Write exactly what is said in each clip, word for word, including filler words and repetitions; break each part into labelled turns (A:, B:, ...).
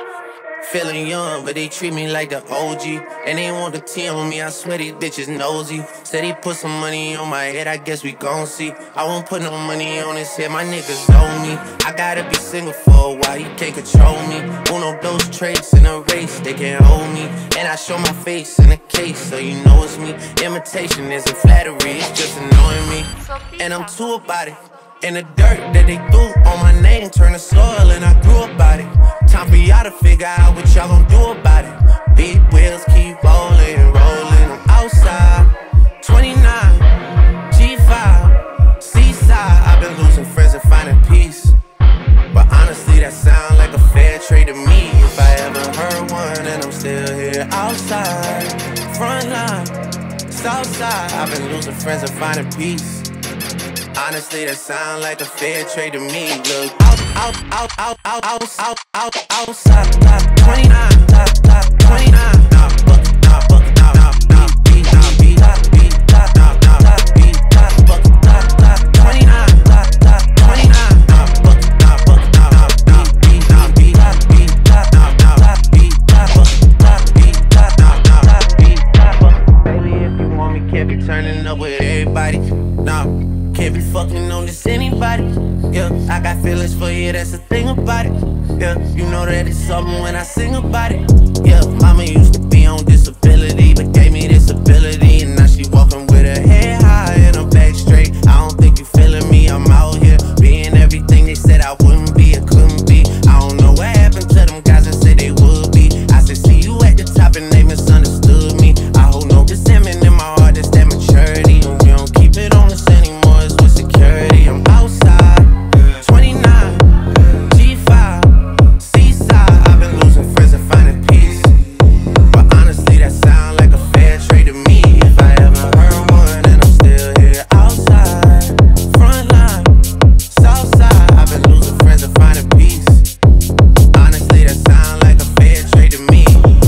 A: Feeling young, but they treat me like the O G. And they want the T on me, I swear these bitches nosy. Said he put some money on my head, I guess we gon' see. I won't put no money on his head, my niggas owe me. I gotta be single for a while, you can't control me. Uno of those traits in a race, they can't hold me. And I show my face in a case, so you know it's me. Imitation isn't flattery, it's just annoying me. And I'm too about it. And the dirt that they threw on my name turned to soil, and I grew about it. Time for y'all to figure out what y'all gon' do about it. Big wheels keep rolling, rolling. I'm outside, twenty-nine, G five, Seaside. I've been losing friends and finding peace, but honestly that sound like a fair trade to me. If I ever heard one, and I'm still here outside, front line, south side. I've been losing friends and finding peace. Honestly, that sound like a fair trade to me. Look, out, out, out, out, out, out, out, out, outside, twenty-nine, twenty-nine, nah, fuck, nah, fuck, nah, nah, nah, beat, nah, beat, nah, beat, nah, nah, nah, beat, nah, fuck, nah, nah, twenty-nine, twenty-nine, nah, fuck, nah, fuck, nah, nah, nah, beat, nah, beat, nah, beat, nah, nah, nah, beat, nah, fuck, nah, beat, nah, nah, nah, beat, nah, fuck. Baby, if you want me, can't be turning up with everybody, nah. Can't be fucking on just anybody. Yeah, I got feelings for you, that's the thing about it. Yeah, you know that it's something when I sing about it. Yeah, mama used to be on disability, but gave me this ability. And now she walking with her head high and her back straight. I don't think you feeling me, I'm out here being everything they said I wouldn't be, I couldn't be. I don't know what happened to them guys that said they would be. I said see you at the top and they misunderstood me. I hold no resentment in my heart, that's that maturity. And we don't keep it on us anymore. I'm outside, twenty-nine, G five, Seaside. I've been losing friends and finding peace, but honestly that sound like a fair trade to me. If I ever heard one, and I'm still here outside, front line, south side. I've been losing friends and finding peace. Honestly that sound like a fair trade to me.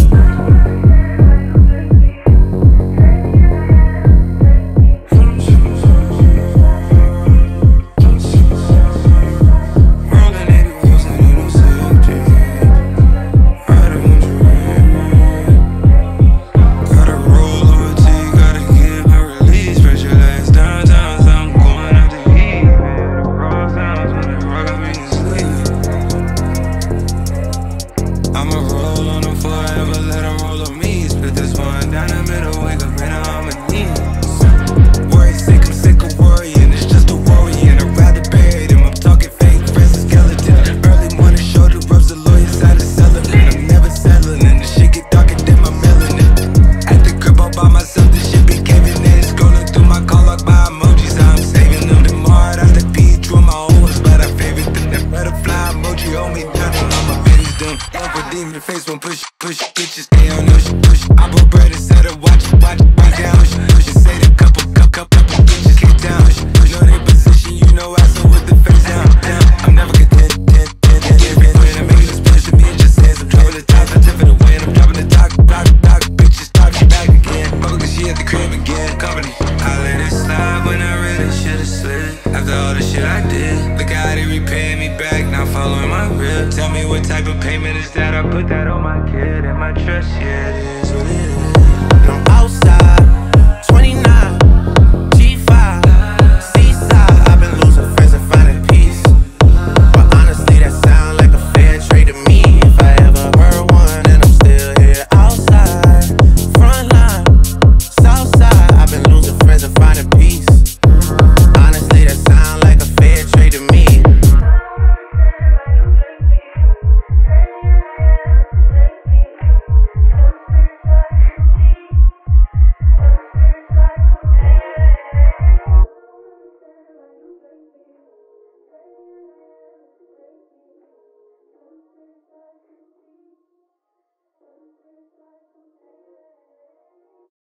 B: Tell me what type of payment is that? I put that on my kid and my trust, yeah, it is what it is.
A: And I'm outside.